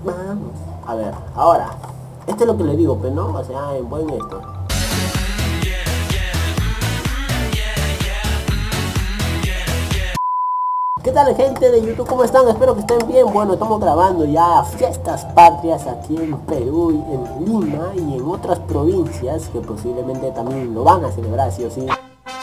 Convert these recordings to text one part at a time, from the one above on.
Vamos. A ver, ahora. Este es lo que le digo, pero no, o sea, en buen esto. ¿Qué tal, gente de YouTube? ¿Cómo están? Espero que estén bien. Bueno, estamos grabando ya fiestas patrias aquí en Perú, en Lima y en otras provincias que posiblemente también lo van a celebrar, sí o sí.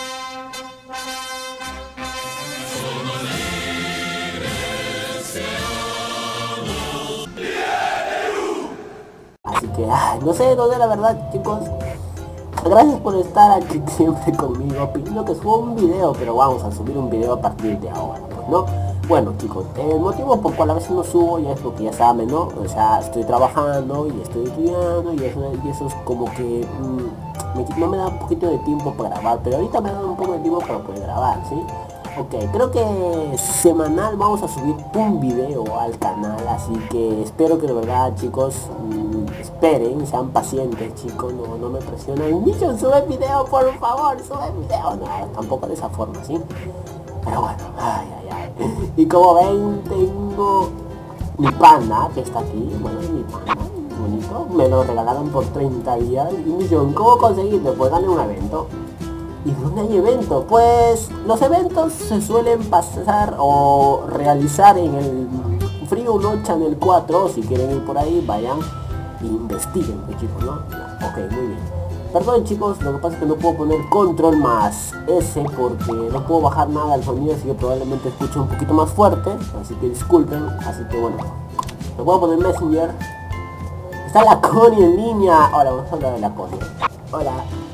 Así que, no sé la verdad, chicos. Gracias por estar aquí siempre conmigo, pidiendo que suba un video, pero vamos a subir un video a partir de ahora, pues, ¿no? Bueno, chicos, el motivo por cual a veces no subo ya es porque ya saben, ¿no? O sea, estoy trabajando y estoy estudiando y eso es como que no me da un poquito de tiempo para grabar, pero ahorita me da un poco de tiempo para poder grabar, ¿sí? Ok, creo que semanal vamos a subir un video al canal, así que espero que de verdad, chicos, esperen, sean pacientes, chicos, no me presionen. Nicho, sube video, por favor, sube video. No, tampoco de esa forma, ¿sí? Pero bueno, ay. Y como ven, tengo mi panda, que está aquí. Bueno, mi panda, bonito. Me lo regalaron por 30 días. Y Nicho, ¿cómo conseguirlo? Pues darle un evento. ¿Y dónde hay evento? Pues los eventos se suelen pasar o realizar en el Frío 1 Channel 4. Si quieren ir por ahí, vayan e investiguen, chicos, ¿no? Ok, muy bien. Perdón, chicos, lo que pasa es que no puedo poner control más S porque no puedo bajar nada al sonido, así que probablemente escuche un poquito más fuerte, así que disculpen. Así que bueno, lo puedo poner Messenger. Está la Connie en línea. Ahora vamos a hablar de la Connie. Hola.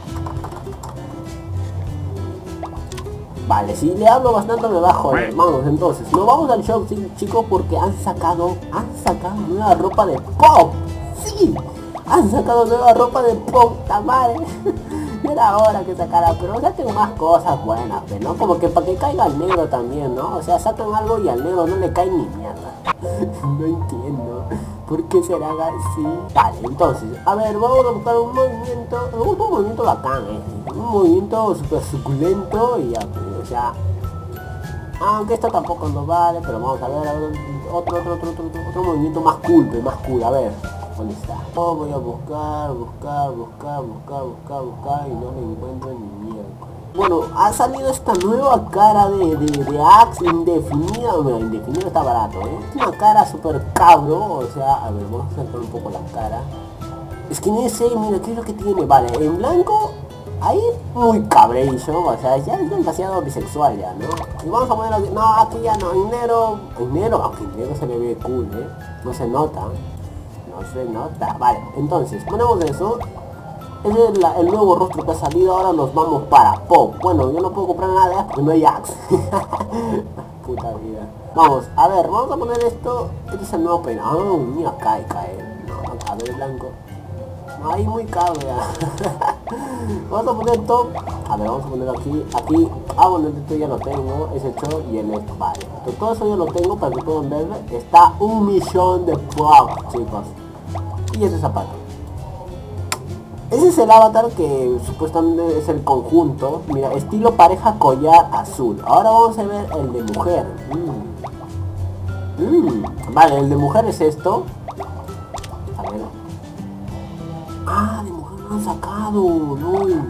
Vale, si le hablo bastante me va a joder. Vamos, entonces, nos vamos al show, sí, chicos, porque han sacado nueva ropa de pop. Sí, han sacado nueva ropa de pop, madre. Ya era hora que sacara, pero ya tengo más cosas buenas, ¿no? Como que para que caiga al negro también, ¿no? O sea, sacan algo y al negro no le cae ni mierda. No entiendo por qué será así. Vale, entonces, a ver, vamos a buscar un movimiento bacán, un movimiento súper suculento y ya, o sea, aunque esto tampoco nos vale, pero vamos a ver otro movimiento más cool, a ver, ¿dónde está? Oh, voy a buscar y no me encuentro ni mierda. Bueno, ha salido esta nueva cara de Axe indefinida. Bueno, indefinida está barato, Es una cara super cabro, o sea, a ver, vamos a sacar un poco la cara. Es que ni sé, mira, ¿qué es lo que tiene? Vale, en blanco, ahí muy cabreillo, o sea, ya es demasiado bisexual ya, ¿no? Y vamos a poner aquí, no, aquí ya no, en negro, aunque en negro se le ve cool, No se nota, vale, entonces, ponemos eso. Ese es el nuevo rostro que ha salido. Ahora nos vamos para pop. Bueno, yo no puedo comprar nada porque no hay Axe. Puta vida. Vamos, a ver, vamos a poner esto. Este es el nuevo peinado. Oh, mira, cae. No, a ver el blanco. No, ahí muy caro ya. Vamos a poner top. A ver, vamos a poner aquí. Bueno, esto ya lo tengo. Ese hecho y el esto. Vale. Entonces, todo eso ya lo tengo para que puedan ver. Está 1.000.000 de pop, chicos. Y ese zapato. Ese es el avatar que supuestamente es el conjunto. Mira, estilo pareja collar azul. Ahora vamos a ver el de mujer. Vale, el de mujer es esto. A ver. De mujer lo han sacado. No.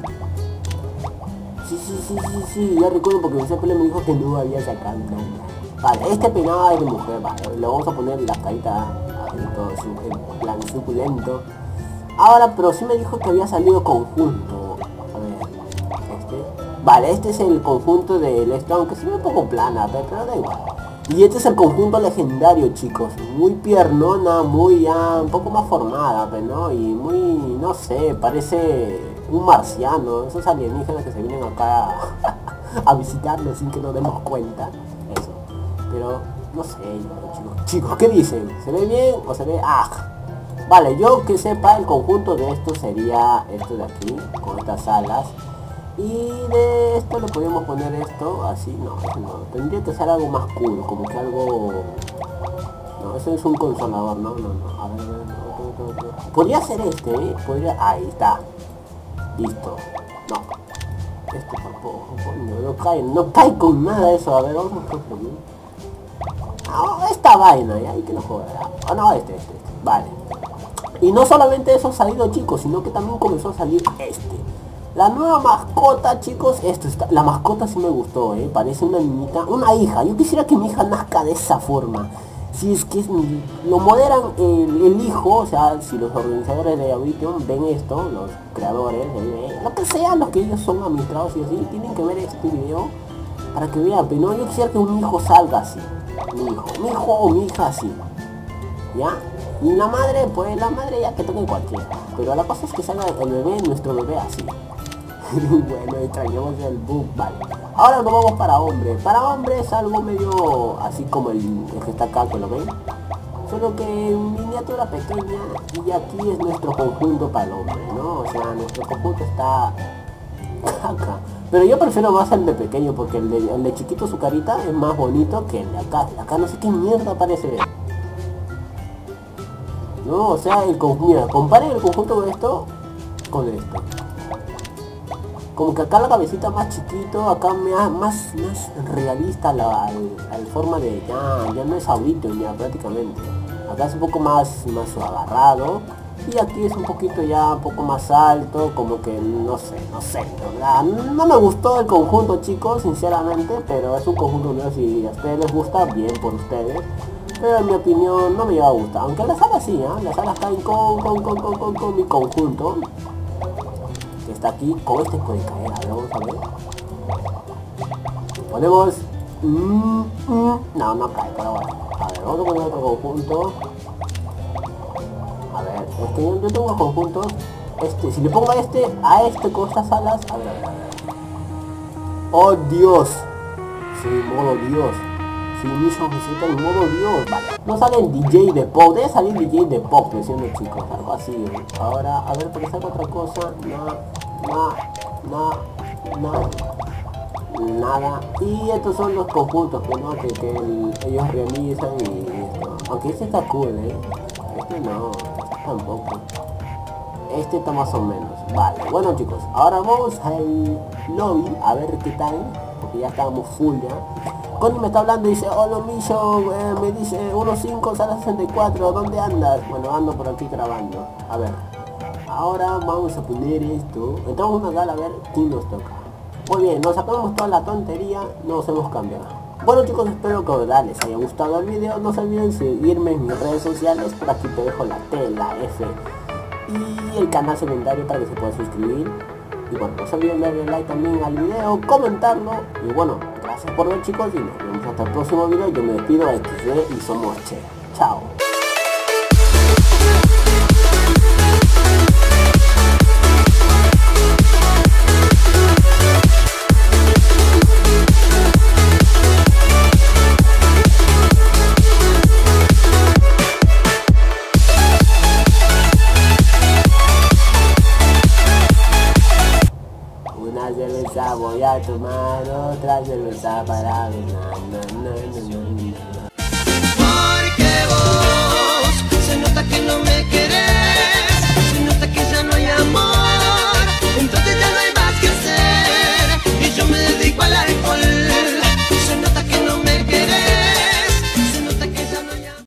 Sí, ya recuerdo porque José Pele me dijo que no había sacado. Vale, este peinado es de mujer. Vale, le vamos a poner la carita en plan suculento. Ahora, pero sí me dijo que había salido conjunto. A ver, Vale, este es el conjunto del esto, aunque se ve un poco plana, pero da igual. Y este es el conjunto legendario, chicos. Muy piernona, muy ya, un poco más formada, ¿no? Y muy, no sé, parece un marciano. Esos alienígenas que se vienen acá a visitarnos sin que nos demos cuenta. Eso. Pero, no sé, chicos, ¿qué dicen? ¿Se ve bien o se ve Vale, yo que sepa, el conjunto de esto sería esto de aquí, con estas alas. Y de esto le podríamos poner esto, así, no, tendría que ser algo más cool, como que algo... No, eso es un consolador, no, a ver, otro. Podría ser ahí está. Listo. No. Tampoco, no cae con nada eso, a ver, vamos a ver. esta vaina, ¿ya? Y que no joda. Ah, no, vale. Y no solamente eso ha salido, chicos, sino que también comenzó a salir la nueva mascota, chicos. La mascota sí me gustó, parece una niñita, una hija. Yo quisiera que mi hija nazca de esa forma. Si es que lo moderan el hijo, o sea, si los organizadores de Audition ven esto, los creadores, lo que sea, los que ellos son administrados y así, tienen que ver este video para que vean. Pero no, yo quisiera que un hijo salga así, mi hijo o mi hija así, ¿ya? Y la madre, pues la madre ya que toque cualquiera. Pero la cosa es que salga el bebé, nuestro bebé así. Bueno, extrañamos el bug, vale. Ahora nos vamos para hombre. Para hombre es algo medio así como el que está acá, que lo ven. Solo que en miniatura pequeña, y aquí es nuestro conjunto para el hombre, ¿no? O sea, nuestro conjunto está acá. Pero yo prefiero más el de pequeño, porque el de chiquito, su carita es más bonito que el de acá. El de acá no sé qué mierda parece. No, o sea, mira, comparen el conjunto de esto con esto. Como que acá la cabecita más chiquito, acá más realista la forma de ya no es Audition ya prácticamente. Acá es un poco más agarrado, y aquí es un poquito ya un poco más alto, como que no sé, no me gustó el conjunto, chicos, sinceramente, pero es un conjunto nuevo. Si a ustedes les gusta, bien por ustedes. Pero en mi opinión no me iba a gustar, aunque las alas sí, las alas caen con mi conjunto. Que está aquí, con este puede caer, a ver, vamos a ver. Ponemos... no cae, pero bueno. A ver, vamos a poner otro conjunto. A ver, es que yo tengo conjuntos. Si le pongo a este con estas alas, a ver. ¡Oh, Dios! Sí, modo Dios. Mission necesita el modo Dios, vale. No sale el DJ de pop, debe salir DJ de pop, diciendo chicos, algo así, Ahora, a ver, porque salga otra cosa, nada. Y estos son los conjuntos que ellos realizan y esto. Aunque este está cool, este no, tampoco. Este está más o menos, vale. Bueno, chicos, ahora vamos al lobby a ver qué tal, porque ya estábamos full ya. Connie me está hablando y dice, hola Micho, me dice 1.5 sala 64, ¿dónde andas? Bueno, ando por aquí grabando. A ver, ahora vamos a poner esto. Entramos a una gala a ver quién nos toca. Muy bien, nos sacamos toda la tontería, nos hemos cambiado. Bueno chicos, espero que les haya gustado el video. No se olviden seguirme en mis redes sociales, por aquí te dejo la T, la F y el canal secundario para que se pueda suscribir. Y bueno, no se olviden darle like también al video, comentarlo. Y bueno, gracias por ver chicos y nos vemos hasta el próximo video. Yo me despido, XD y somos Che. Chao. Cerveza voy a tomar, otra cerveza para Porque vos se nota que no me